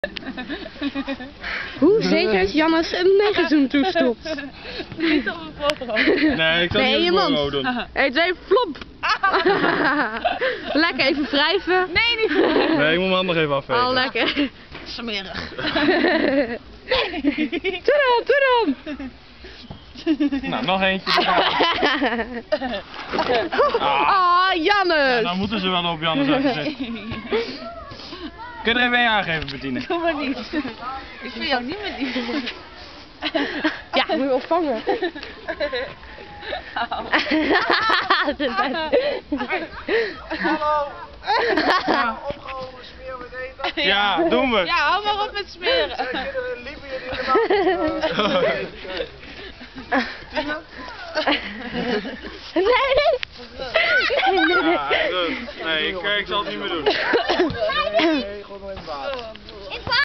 Hoe zeker is Jannes een negerzoen toestopt? Niet op mijn voorhoofd. Nee, ik zal Nee, niet in op je mijn mond. voorhoofd doen. 1, 2, flop! Lekker even wrijven. Nee, niet. Nee, ik moet mijn hand nog even afvegen. Al lekker. Smerig. Doe dan! Nou, nog eentje. Ah, Jannes! Nou moeten ze wel op Jannes uitgezet. Kun je er even een aangeven, Bettine? Doe maar niet. Ik vind jou niet meer lief. Ja, moet je wel vangen. Hallo! Opgehouden smeer met eten. Ja, doen we. Ja, hou maar op met smeren. Zijn kinderen liepen jullie helemaal? Nee! Ja, nee, ik zal het niet meer doen.